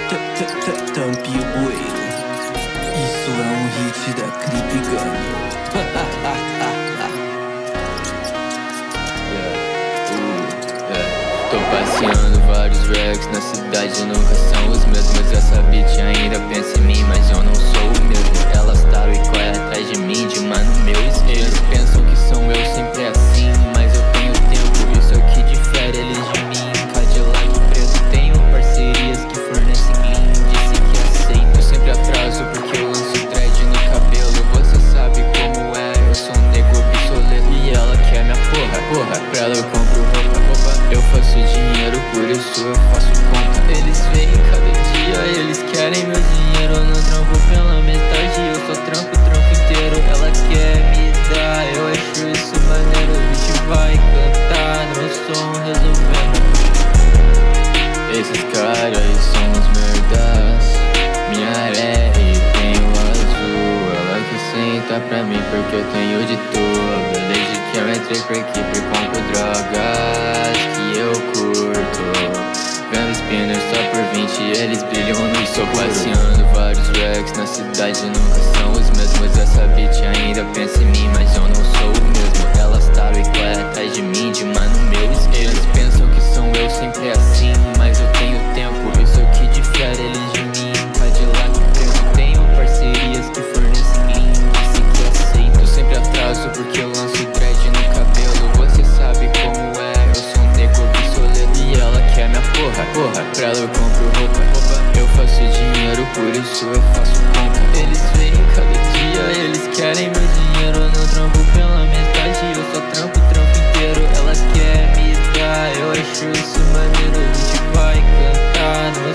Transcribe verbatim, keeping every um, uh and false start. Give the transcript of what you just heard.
Tampi o bueiro. Isso é um hit da Clipe Gang. Tô passeando vários racks na cidade, nunca são os mesmos. Essa bitch ainda pensa em mim, mas eu não sou o mesmo. Elas taram e correm atrás de mim, de mano meu esquema. Eles pensam que são eu, sempre assim, mas eu tenho tempo. Isso é o que difere eles de mim. Cadillac preto, tenho parcerias que fornecem lean. Disse que aceito, sempre atraso porque eu lanço dread no cabelo. Você sabe como é, eu sou um nego obsoleto. E ela quer minha porra, porra. Pra ela eu compro roupa, roupa. Eu faço dinheiro, por isso eu faço conta. Eles vêm cada dia, eles querem meu dinheiro. Eu não trampo pela metade, eu só trampo o trampo inteiro. Ela quer me dar, eu acho isso maneiro. A gente vai cantar no som resolvendo. Esses caras são os merdas. Minha R tem o azul. Ela que senta pra mim porque eu tenho de tudo. Desde que eu entrei por equipe compro drogas que eu curto. Vendo spinner só por vinte, eles brilham no escuro. Passeando vários racks na cidade, nunca são os mesmos. Essa bitch ainda pensa em mim, mas eu não sou o mesmo. Elas taram e correm atrás de mim, de mano meu esquema. Eles pensam que são eu, sempre assim, mas eu tenho tempo. Isso é o que difere eles de mim. Cadillac preto, tenho parcerias que fornecem lean. Disse que aceito, sempre atraso porque eu lanço dread no cabelo. Você sabe como é, eu sou um nego obsoleto. E ela quer minha porra, porra. Pra ela eu compro roupa, roupa. Eu faço dinheiro, por isso eu faço conta. Eles vêm cada dia, eles querem meu dinheiro. Eu não trampo pela metade, eu só trampo o trampo inteiro. Ela quer me dar, eu acho isso maneiro. A gente vai cantar no